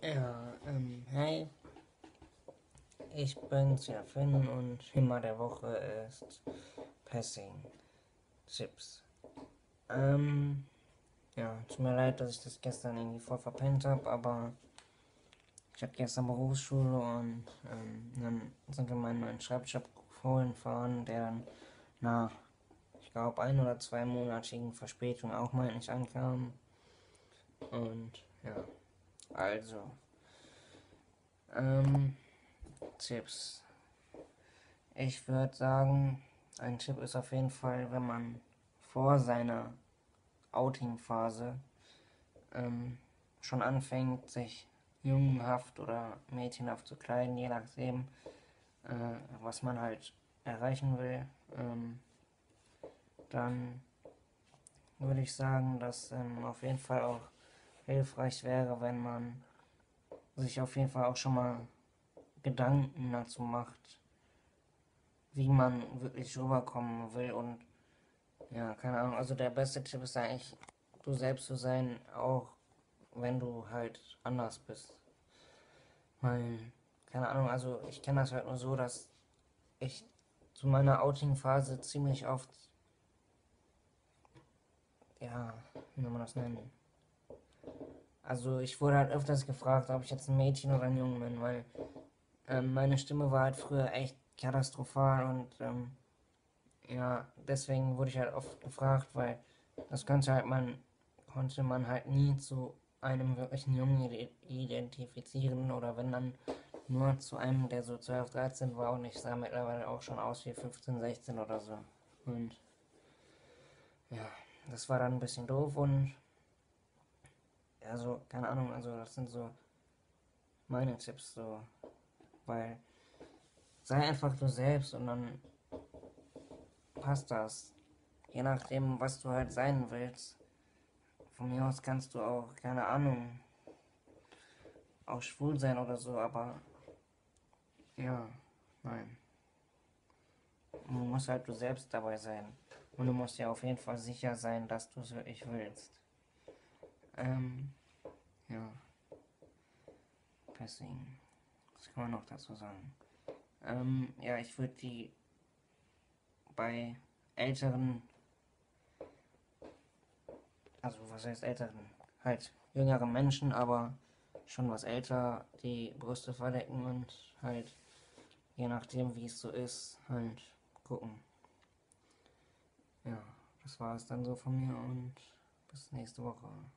Ja, hey, ich bin's, ja Finn, und Thema der Woche ist Passing Chips. Ähm, ja, tut mir leid, dass ich das gestern irgendwie voll verpennt habe, aber ich hatte gestern Berufsschule und dann sind wir meinen neuen Schreibtisch abholen fahren, der dann nach, ich glaube, 1 oder 2 monatigen Verspätung auch mal nicht ankam. Und ja, also, ähm, Chips. Ich würde sagen, ein Tipp ist auf jeden Fall, wenn man vor seiner Outing-Phase schon anfängt, sich jungenhaft oder mädchenhaft zu kleiden, je nachdem, was man halt erreichen will, dann würde ich sagen, dass auf jeden Fall auch hilfreich wäre, wenn man sich auf jeden Fall auch schon mal Gedanken dazu macht, wie man wirklich rüberkommen will. Und ja, keine Ahnung, also der beste Tipp ist eigentlich, du selbst zu sein, auch wenn du halt anders bist. Weil, keine Ahnung, also ich kenne das halt nur so, dass ich zu meiner Outing-Phase ziemlich oft, ja, wie soll man das nennen? Also ich wurde halt öfters gefragt, ob ich jetzt ein Mädchen oder ein Junge bin, weil meine Stimme war halt früher echt katastrophal und ja, deswegen wurde ich halt oft gefragt, weil das konnte man halt nie zu einem wirklichen Jungen identifizieren oder wenn dann nur zu einem, der so 12, 13 war, und ich sah mittlerweile auch schon aus wie 15, 16 oder so. Und ja, das war dann ein bisschen doof und also, keine Ahnung, also das sind so meine Tipps so, weil sei einfach du selbst und dann passt das. Je nachdem, was du halt sein willst. Von mir aus kannst du auch, keine Ahnung, auch schwul sein oder so, aber ja, nein. Du musst halt du selbst dabei sein. Und du musst ja auf jeden Fall sicher sein, dass du es wirklich willst. Ähm, ja, deswegen, was kann man noch dazu sagen? Ja, ich würde die bei älteren, also was heißt älteren? Halt jüngeren Menschen, aber schon was älter, die Brüste verdecken und halt, je nachdem wie es so ist, halt gucken. Ja, das war es dann so von mir und bis nächste Woche.